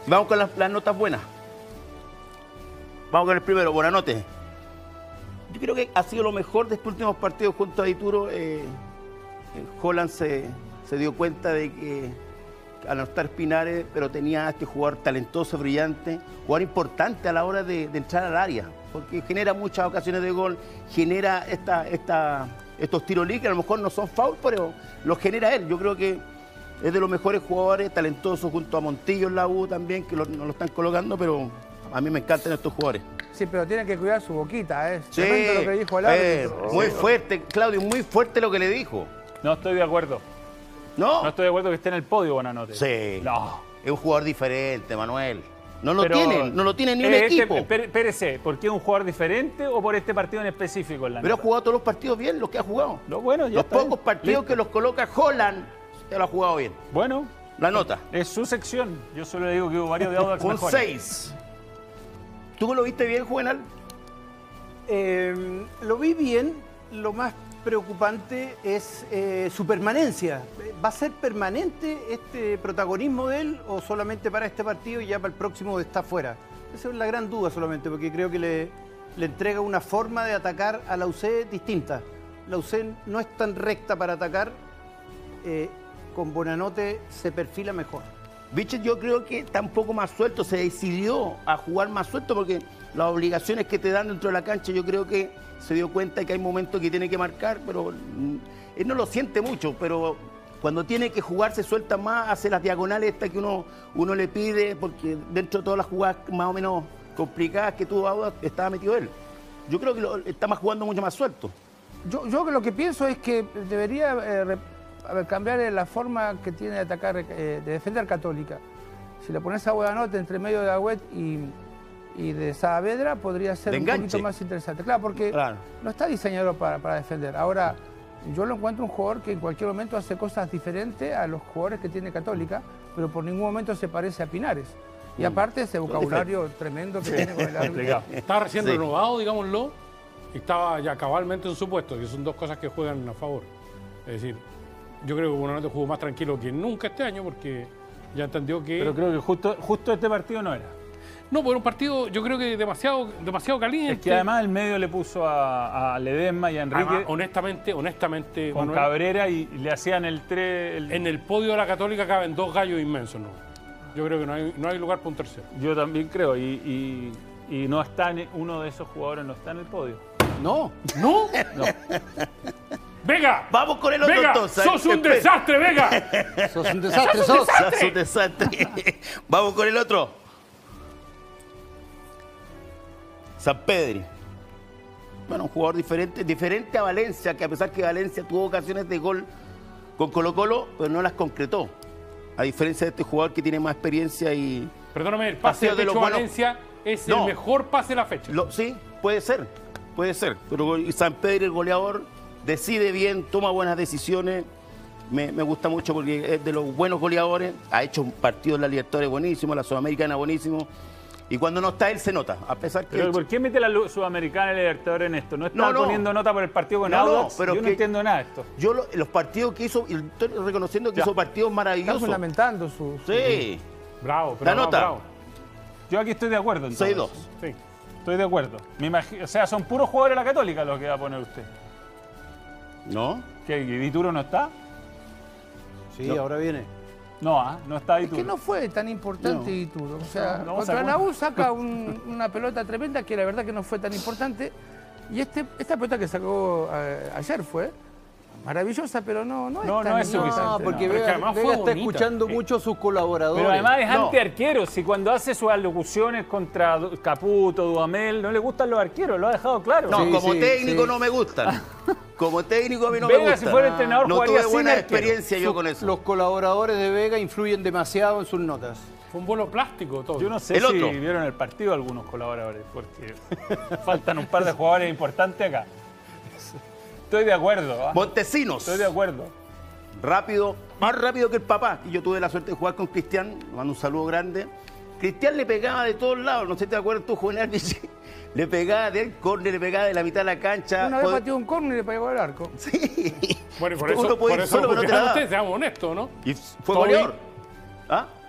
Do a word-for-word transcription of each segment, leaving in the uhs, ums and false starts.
Vamos con las, las notas buenas. Vamos con el primero, Buenanote. Yo creo que ha sido lo mejor de estos últimos partidos junto a Dituro. Eh, Holland se, se dio cuenta de que al no estar Pinares, pero tenía a este jugador talentoso, brillante, jugador importante a la hora de, de entrar al área, porque genera muchas ocasiones de gol, genera esta, esta, estos tiros libres que a lo mejor no son foul, pero los genera él. Yo creo que es de los mejores jugadores, talentosos, junto a Montillo en la U también, que lo, no lo están colocando, pero a mí me encantan estos jugadores. Sí, pero tiene que cuidar su boquita, ¿eh? Sí, lo que dijo el eh, árbitro. muy fuerte, Claudio, muy fuerte lo que le dijo. No estoy de acuerdo. ¿No? No estoy de acuerdo que esté en el podio, Buenanote. Sí. No. Es un jugador diferente, Manuel. No lo Pero, tiene, no lo tiene ni un este, equipo. Espérese, ¿por qué es un jugador diferente o por este partido en específico? En la Pero nota? ha jugado todos los partidos bien, los que ha jugado. No, bueno, ya los está pocos bien. partidos Listo. que los coloca Holland, se lo ha jugado bien. Bueno. La nota. Es su sección. Yo solo le digo que hubo varios de Audax Un mejores. seis. ¿Tú lo viste bien, Juvenal? Eh, lo vi bien. Lo más preocupante es eh, su permanencia. ¿Va a ser permanente este protagonismo de él o solamente para este partido y ya para el próximo está fuera? Esa es la gran duda solamente, porque creo que le, le entrega una forma de atacar a la U C distinta. La U C no es tan recta para atacar. Eh, con Buenanote se perfila mejor. Bicho, yo creo que está un poco más suelto, se decidió a jugar más suelto porque las obligaciones que te dan dentro de la cancha, yo creo que se dio cuenta de que hay momentos que tiene que marcar, pero mm, él no lo siente mucho, pero cuando tiene que jugar se suelta más, hace las diagonales estas que uno, uno le pide, porque dentro de todas las jugadas más o menos complicadas que tuvo Audax estaba metido él. Yo creo que lo, está más jugando mucho más suelto. Yo, yo lo que pienso es que debería eh, a ver, cambiar la forma que tiene de atacar, eh, de defender Católica. Si le pones a Buenanote entre medio de Agüet y, y de Saavedra, podría ser un poquito más interesante. Claro, porque claro. no está diseñado para, para defender. Ahora, yo lo encuentro un jugador que en cualquier momento hace cosas diferentes a los jugadores que tiene Católica, pero por ningún momento se parece a Pinares. Y aparte ese vocabulario tremendo que sí. tiene con el árbitro. Está recién sí. renovado, digámoslo, y estaba ya cabalmente en su puesto, que son dos cosas que juegan a favor. Es decir, yo creo que Buenanote jugó más tranquilo que nunca este año porque ya entendió que... Pero creo que justo, justo este partido no era. No, por un partido yo creo que demasiado, demasiado caliente. Es que además el medio le puso a, a Ledesma y a Enrique... Además, honestamente, honestamente... Con Manuel, Cabrera y, y le hacían el tres... El... En el podio de la Católica caben dos gallos inmensos, ¿no? Yo creo que no hay, no hay lugar para un tercero. Yo también creo, y, y, y no está en, uno de esos jugadores no está en el podio. No. ¿No? No. ¡Vega! Vamos con el otro Vega, entonces. ¡Sos un desastre, Vega! ¡Sos un desastre, sos! Un desastre. ¡Sos un desastre! Vamos con el otro. San Pedri. Bueno, un jugador diferente, diferente a Valencia, que a pesar que Valencia tuvo ocasiones de gol con Colo-Colo, pero no las concretó. A diferencia de este jugador que tiene más experiencia y... Perdóname, el pase de, de los Valencia es no. el mejor pase de la fecha. Lo, sí, puede ser, puede ser. Pero San Pedri, el goleador, decide bien, toma buenas decisiones. Me, me gusta mucho porque es de los buenos goleadores. Ha hecho un partido en la Libertadores buenísimo, la Sudamericana buenísimo. Y cuando no está él se nota, a pesar que... Pero ¿por qué mete la Sudamericana y la Libertadores en esto? ¿No está no, no. poniendo nota por el partido con no, Audax? No, pero yo no entiendo nada de esto. Yo lo, los partidos que hizo, estoy reconociendo que ya. hizo partidos maravillosos. Estamos lamentando su... su sí. Bravo, pero la nota. Bravo. Yo aquí estoy de acuerdo. seis dos. Sí, estoy de acuerdo. Me imagino, o sea, son puros jugadores de la Católica los que va a poner usted. ¿No? ¿Qué? ¿Dituro no está? Sí, no. ahora viene. No, ¿ah? no está Dituro. Es que no fue tan importante no. Dituro. O sea, no, no, contra la U saca un, una pelota tremenda que la verdad que no fue tan importante. Y este, esta pelota que sacó eh, ayer fue maravillosa, pero no, no es no, tan no es suficiente. No, porque no. Vega, Vega Vega está bonita. escuchando sí. mucho a sus colaboradores. Pero además es no. antiarquero. Si cuando hace sus alocuciones contra Caputo, Dudamel, no le gustan los arqueros, lo ha dejado claro. No, sí, como sí, técnico sí. no me gustan. Como técnico a mí no Vega, me gusta. si fuera entrenador, no jugaría tuve buena sin arquero. experiencia yo Su, con eso. Los colaboradores de Vega influyen demasiado en sus notas. Fue un vuelo plástico todo. Yo no sé el si otro. vieron el partido algunos colaboradores, porque faltan un par de jugadores importantes acá. Estoy de acuerdo. ¿eh? Montesinos. Estoy de acuerdo. Rápido, más rápido que el papá. Y yo tuve la suerte de jugar con Cristian. Le mando un saludo grande. Cristian le pegaba de todos lados. No sé si te acuerdas tú, Juvenal. Le pegaba del córner, le pegaba de la mitad de la cancha. Una vez pateó un córner y le pegó al arco. Sí. Bueno, y por eso, Uno puede por ir eso solo, pero no te la da. ustedes, seamos honestos, ¿no? Y fue Todo goleador. bien. ¿Ah?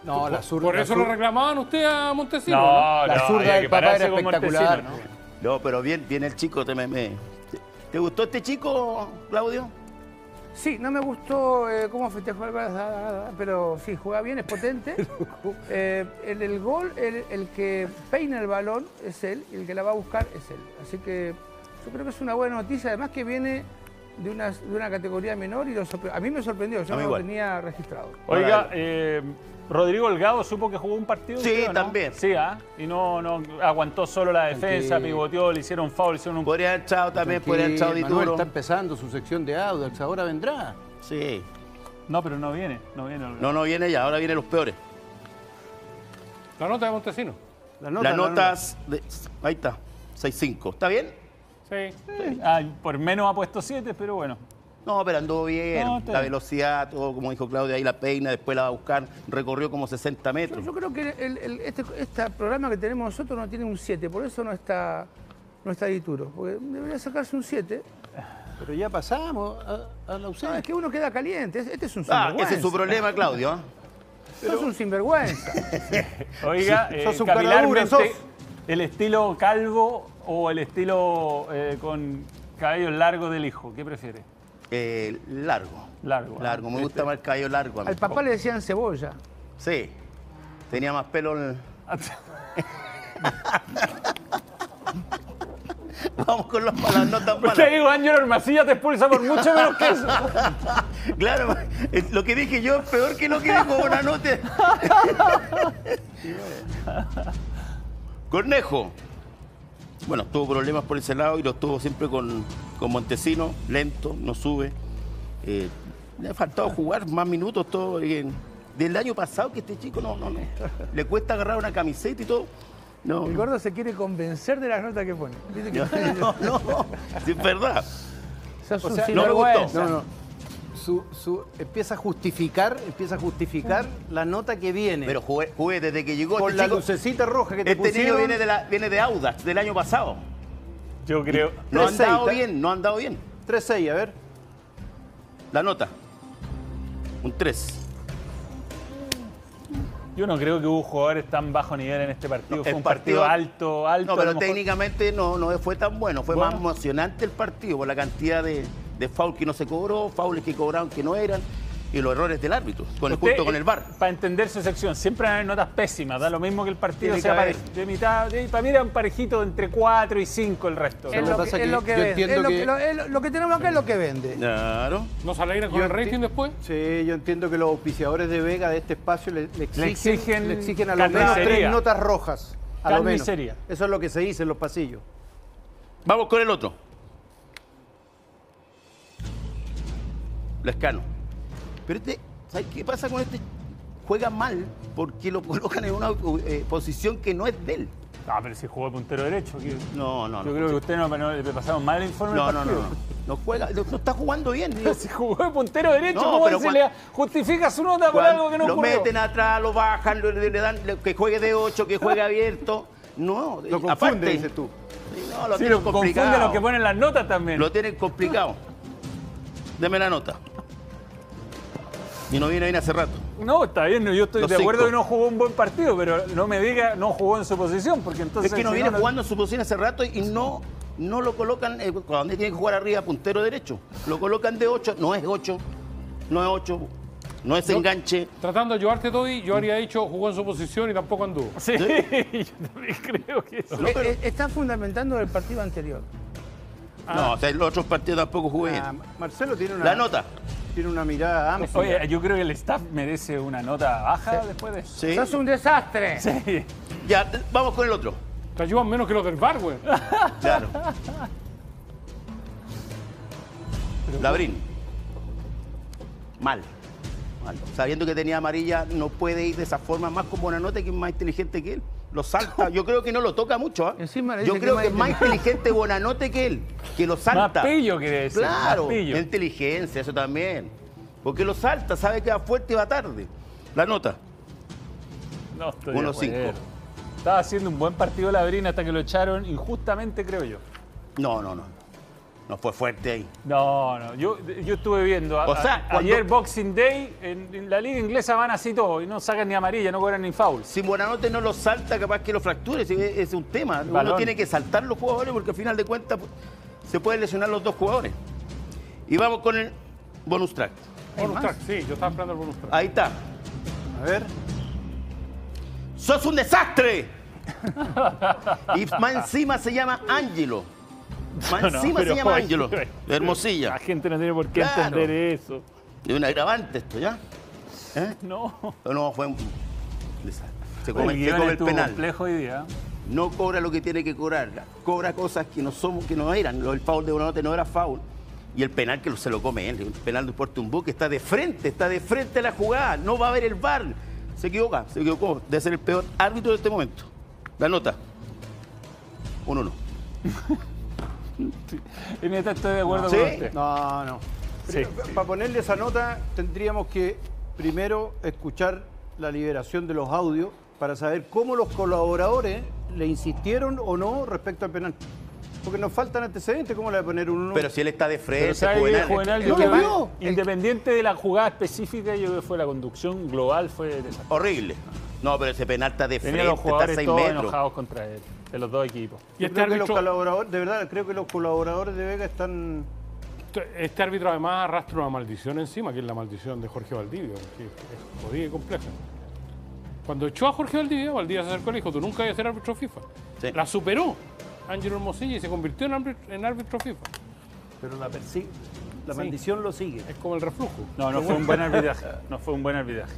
No, la zurda. Por la eso zurda- lo reclamaban usted a Montesino, ¿no? No, La no, zurda había del que papá pararse era con espectacular. Montesino, No, pero bien, bien el chico. Te, me, me- ¿Te gustó este chico, Claudio? Sí, no me gustó eh, cómo festejó el pero sí, juega bien, es potente. Eh, el, el gol, el, el que peina el balón es él, y el que la va a buscar es él. Así que yo creo que es una buena noticia, además que viene de una, de una categoría menor y lo sorpre- a mí me sorprendió, yo A mí no igual. lo tenía registrado. Oiga, eh, Rodrigo Holgado supo que jugó un partido. Sí, creo, ¿no? también. Sí, ¿ah? Y no, no aguantó solo la defensa, Tranquilo. pivoteó, le hicieron foul, le hicieron un... Podría haber echado también, podría haber echado Tranquilo, Manuel Dituro. está empezando su sección de Audax, ahora vendrá. Sí. No, pero no viene, no viene Holgado. No, no viene ya, ahora vienen los peores. La nota de Montesino. La Las notas, de- ahí está, seis cinco. ¿Está bien? Sí. Ah, por menos ha puesto siete, pero bueno. No, pero anduvo bien. No, está la bien. velocidad, todo, como dijo Claudia, ahí la peina, después la va a buscar. Recorrió como sesenta Yo, metros. yo creo que el, el- este, este programa que tenemos nosotros no tiene un siete, por eso no está, no está Dituro, porque debería sacarse un siete. Pero ya pasamos a, a la No, ausencia. es que uno queda caliente, este es un Ah, sinvergüenza. ese es su problema, Claudio. ¿ah? Sos un sinvergüenza. Oiga, Sí, eh, sos un capilarmente, caradura, sos. ¿el estilo calvo o el estilo eh, con cabello largo del hijo? ¿Qué prefiere? Eh, largo. Largo. ¿ah? Largo, me Este- gusta más el cabello largo. a mí. Al papá le decían cebolla. Sí. Tenía más pelo en el... Vamos con los, las notas Usted malas. digo, Ángel Ormacilla te expulsa por mucho menos que eso. Claro, es- lo que dije yo es peor que lo que dijo Bonanote. Cornejo. Bueno, tuvo problemas por ese lado y los tuvo siempre con, con Montesino, lento, no sube. Eh, le ha faltado jugar más minutos todo. eh, del año pasado que este chico no, no, no. Le cuesta agarrar una camiseta y todo. No, El gordo se quiere convencer de las notas que pone. Dice que no, no, no. Sí, es verdad. sos O un sea, no me gustó. sinvergüenza. No, no. Su, su, empieza a justificar, empieza a justificar la nota que viene. Pero jugué, jugué desde que llegó con este la chico. lucecita roja que te Este niño pusieron. viene de, la, viene de Audax, del año pasado. Yo creo. No han tres seis, dado ¿tá? bien, no han dado bien. tres seis, a ver. La nota. Un tres. Yo no creo que hubo jugadores tan bajo nivel en este partido. No, Fue el un partido, partido- alto, alto. No, a pero lo mejor- técnicamente no, no fue tan bueno. Fue Bueno. más emocionante el partido por la cantidad de, de foul que no se cobró, fouls que cobraron que no eran y los errores del árbitro, con el, Usted, junto con el V A R. Para entender su sección, siempre van a haber notas pésimas. Da lo mismo que el partido Tiene sea que haber. pare- de mitad. de- para mí era un parejito de entre cuatro y cinco el resto. Es Lo lo que que, pasa es que lo que yo vende. entiendo Es lo que- que, lo, es lo- lo que tenemos acá es lo que vende. Claro. ¿No se alegran con Yo el rating enti- después? Sí, yo entiendo que los auspiciadores de Vega de este espacio le, le exigen, exigen le exigen a lo menos carnicería. tres notas rojas. A lo menos. Carnicería. Eso es lo que se dice en los pasillos. Vamos con el otro. Lescano. Pero este, ¿sabes qué pasa con este? Juega mal porque lo colocan en una eh, posición que no es de él. Ah, pero si jugó de puntero derecho. que- No, no, Yo no. creo que usted no, no le pasamos mal el informe No, del no, no, partido. no. No juega, no, no está jugando bien. digo. Si jugó de puntero derecho, No, ¿cómo pero se cuan- le justifica su nota por Cuando algo que no lo ocurrió? meten atrás, lo bajan, lo- le, le dan le- que juegue de ocho, que juegue abierto. No, Lo confunde, aparte, dices tú. Sí, no, lo Sí, tienen lo confunde complicado. los que ponen las notas también. Lo tienen complicado. Deme la nota. Y no viene bien hace rato. No, está bien, yo estoy Los de acuerdo cinco. que no jugó un buen partido, pero no me diga no jugó en su posición, porque entonces... Es que no si viene jugando en su posición hace rato y no, no lo colocan eh, cuando tiene que jugar arriba, puntero derecho. Lo colocan de ocho, no es ocho, no es ocho, no es Yo- enganche. Tratando de ayudarte, Toby, yo habría dicho jugó en su posición y tampoco anduvo. Sí, yo también creo que eso. Eh, eh, Está fundamentando el partido anterior. No, o sea, en los otros partidos tampoco jugué bien. Ah, Marcelo tiene una, La nota. tiene una mirada amplia. Oye, yo creo que el staff merece una nota baja después de eso. Sí. ¡Sos un desastre! Sí. Ya, vamos con el otro. Te ayudan menos que los del V A R, güey. Claro. Labrín. Mal. Mal. Sabiendo que tenía amarilla, no puede ir de esa forma, más con Buenanote, que es más inteligente que él. Lo salta. Yo creo que no lo toca mucho. ¿ah? Encima le Yo dice que creo es que es más más inteligente Buenanote que él, que lo salta. Más pillo quiere decir. Claro, más pillo. inteligencia, eso también. Porque lo salta, sabe que va fuerte y va tarde. La nota. No estoy de uno acuerdo. cinco. Estaba haciendo un buen partido Labrín hasta que lo echaron injustamente, creo yo. No, no, no. no fue fuerte ahí. No, no, yo, yo estuve viendo. a- O sea, a- cuando- ayer Boxing Day, en, en la liga inglesa van así todo y no sacan ni amarilla, no cobran ni foul. Si Buenanote no lo salta, capaz que lo fracture, ese ese es un tema. Uno Balón. tiene que saltar los jugadores porque al final de cuentas pues, se pueden lesionar los dos jugadores. Y vamos con el bonus track. Bonus track, sí, yo estaba esperando el bonus track. Ahí está. A ver. ¡Sos un desastre! Y más encima se llama Ángelo. Más No, encima pero, se llama oye, Ángelo. oye, De Hermosilla. La gente no tiene por qué Claro. entender eso. Es un agravante esto, ¿ya? ¿Eh? No. No, fue un desastre. Se Oye, come, el se guión come el estuvo penal. complejo hoy día. No cobra lo que tiene que cobrar. Cobra cosas que no somos, que no eran. El foul de Buenanote no era foul. Y el penal que se lo come él. El penal de Puerto Umbú que está de frente, está de frente a la jugada. No va a haber el V A R. Se equivoca, se equivocó. Debe ser el peor árbitro de este momento. La nota. Un uno. En esta estoy de acuerdo ¿Sí? con usted. No, no. Sí. Para ponerle esa nota tendríamos que primero escuchar la liberación de los audios para saber cómo los colaboradores le insistieron o no respecto al penal. Porque nos faltan antecedentes, ¿cómo le va a poner un uno? Pero si él está de Pero frente, ¿sabe qué, Juvenal. Juvenal? ¿No Yo lo creo que vio? independiente de la jugada específica, yo creo que fue la conducción global, fue desastrosa. Horrible. No, pero ese penal está de Tenían frente, los está a jugadores seis todos metros. enojados contra él, de los dos equipos. Y Yo este creo que los árbitro, colaboradores, de verdad, creo que los colaboradores de Vega están... este árbitro además arrastra una maldición encima, que es la maldición de Jorge Valdivia, que es jodida y compleja. Cuando echó a Jorge Valdivia, Valdivia se acercó y le dijo, tú nunca ibas a ser árbitro FIFA. Sí. La superó Ángelo Hermosilla y se convirtió en árbitro, en árbitro FIFA. Pero la persigue, la Sí. maldición lo sigue. Es como el reflujo. No, no fue un buen arbitraje. No fue un buen arbitraje.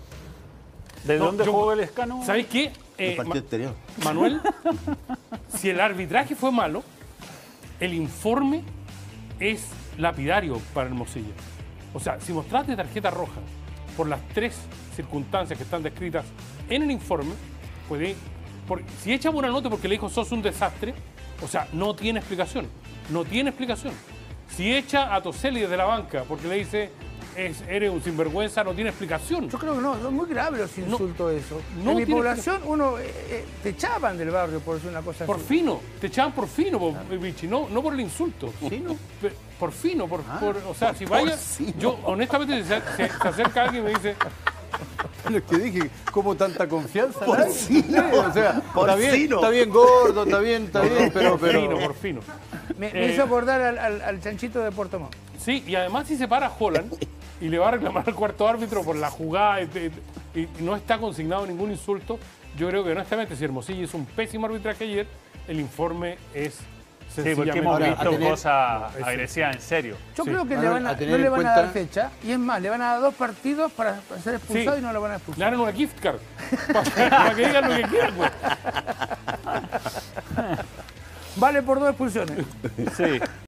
¿De No, dónde yo- jugó el escano? ¿Sabéis qué? El Eh, partido Ma- exterior. Manuel, si el arbitraje fue malo, el informe es lapidario para Hermosilla. O sea, si mostraste tarjeta roja por las tres circunstancias que están descritas en el informe, puede, por- si echa buena nota porque le dijo sos un desastre, o sea, no tiene explicación. No tiene explicación. Si echa a Toselli desde la banca porque le dice es, eres un sinvergüenza, no tiene explicación. Yo creo que no, no es muy grave los insultos eso. no en mi tiene población uno eh, eh, te echaban del barrio por decir una cosa Por así. fino, te echaban por fino, po, Vichy, no, no por el insulto. ¿Fino? Pe- Por fino, por, por- o sea, si vaya, fino. yo honestamente si se, se- se acerca alguien y me dice, Lo que dije, ¿cómo tanta confianza? Por ¿no? fino. O sea, Por está bien, fino. está bien gordo, está bien, está bien, pero... por pero... fino, por fino. Me, me Eh, hizo acordar al, al- al chanchito de Puerto Montt. Sí, y además si se para Holland y le va a reclamar al cuarto árbitro por la jugada y, y- y no está consignado ningún insulto, yo creo que honestamente si Hermosilla hizo un pésimo arbitraje ayer, el informe es Sí, porque sencillamente... hemos Ahora, visto a tener- cosas es- agresivas en serio. Yo Sí. creo que le Manuel, van a, a tener no le en van a cuenta- dar fecha. Y es más, le van a dar dos partidos para, para ser expulsado Sí. y no lo van a Le expulsar. dan una gift card para que, para que digan lo que quieran, pues. Vale por dos expulsiones. Sí.